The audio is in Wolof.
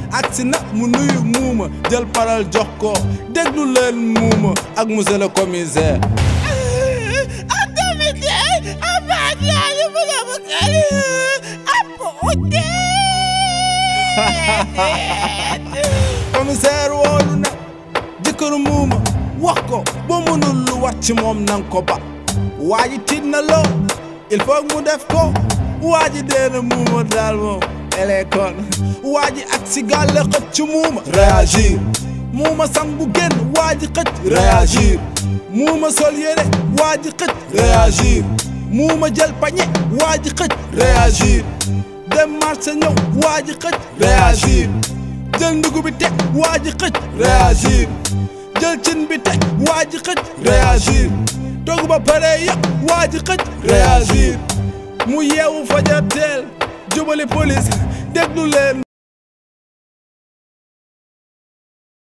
agsi na mu nuyu muuma jël parole jox ko déglu leen muuma ak monsieur le commissaire. commissaire woolu na jëkkëru muuma wax ko boo mënul lu war ci moom nang ko ba waa ji tiit na loo il faut mu def ko waa ji dee na muuma daal moom elekoon waa ji ak si gàlle xëcc muuma réagir muuma sangu génn waa ji xëcc réagir muuma sol yére waa ji xëcc réagir muuma jël pañe waa ji xëcc réagir dem marché ñëw waa ji xëcc réagir jël ndugg bi teg waa ji xëcc réagir jël cin bi teg waa ji xëcc réagir togg ba pare yëpp waa ji xëcc réagir mu yeewu fajar teel jubali police déglu leen